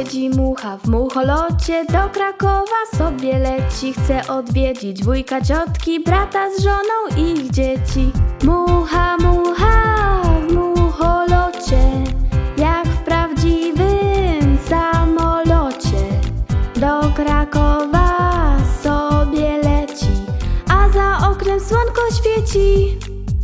siedzi mucha w mucholocie, do Krakowa sobie leci. Chce odwiedzić wujka, ciotki, brata z żoną i ich dzieci. Mucha, mucha w mucholocie, jak w prawdziwym samolocie. Do Krakowa sobie leci, a za oknem słonko świeci.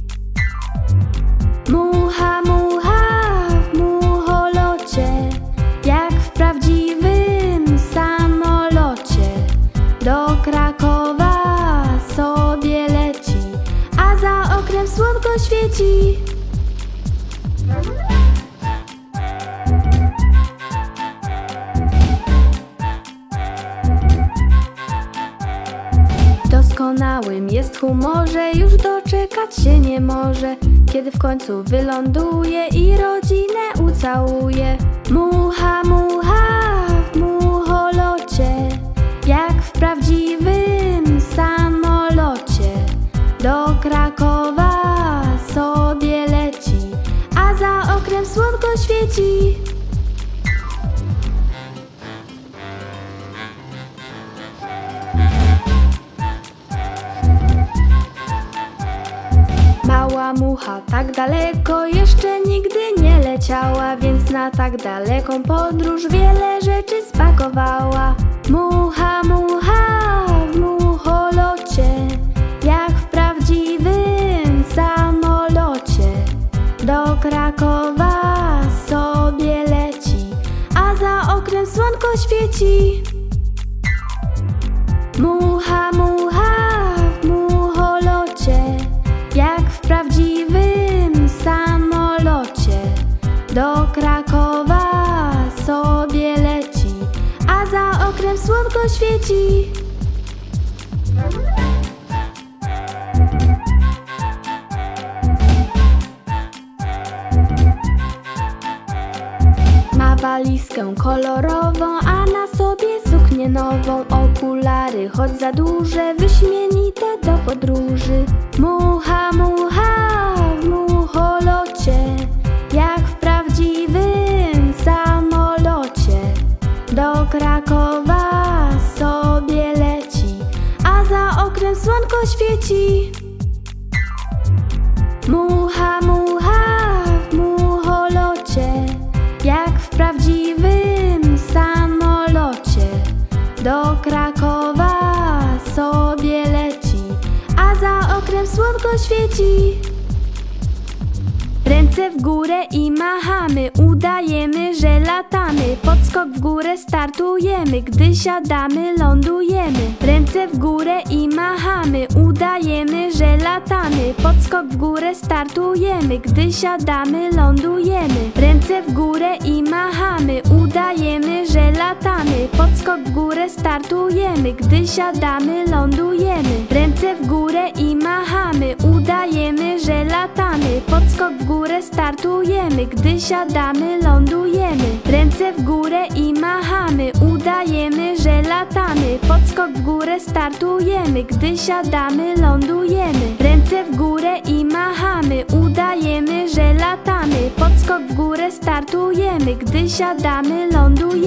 Mucha, mucha w mucholocie, jak w prawdziwym samolocie. Do Krakowa sobie leci, a za oknem słonko świeci. W doskonałym jest humorze, już doczekać się nie może, kiedy w końcu wyląduje i rodzinę ucałuje. Mucha, mucha w mucholocie, jak w prawdziwym samolocie. Do Krakowa sobie leci, a za oknem słonko świeci. Mała mucha tak daleko jeszcze nigdy nie leciała, więc na tak daleką podróż wiele rzeczy spakowała. Mucha, mucha w mucholocie, jak w prawdziwym samolocie. Do Krakowa sobie leci, a za oknem słonko świeci. Mucha, mucha w mucholocie, jak w prawdziwym samolocie. Do Krakowa sobie leci, a za oknem słonko świeci. Ma walizkę kolorową, a na sobie suknię nową. Okulary, choć za duże, wyśmienite do podróży. Mucha, mucha w mucholocie, jak w prawdziwym samolocie. Do Krakowa sobie leci, a za oknem słonko świeci. Mucha, mucha w mucholocie, jak w prawdziwym samolocie. Do Krakowa sobie leci, a za oknem słonko świeci. Ręce w górę i machamy, udajemy, że latamy. Podskok w górę startujemy, gdy siadamy, lądujemy. Ręce w górę i machamy, udajemy, że latamy. Podskok w górę startujemy, gdy siadamy, lądujemy. Ręce w górę i machamy, udajemy, że latamy. Podskok w górę startujemy, gdy siadamy, lądujemy. Ręce w górę i machamy, udajemy, że latamy. Podskok w górę startujemy, gdy siadamy, lądujemy. Ręce w górę i machamy, udajemy, że latamy. Podskok w górę startujemy, gdy siadamy, lądujemy. Ręce w górę i machamy, udajemy, że latamy. Podskok w górę startujemy, gdy siadamy, lądujemy.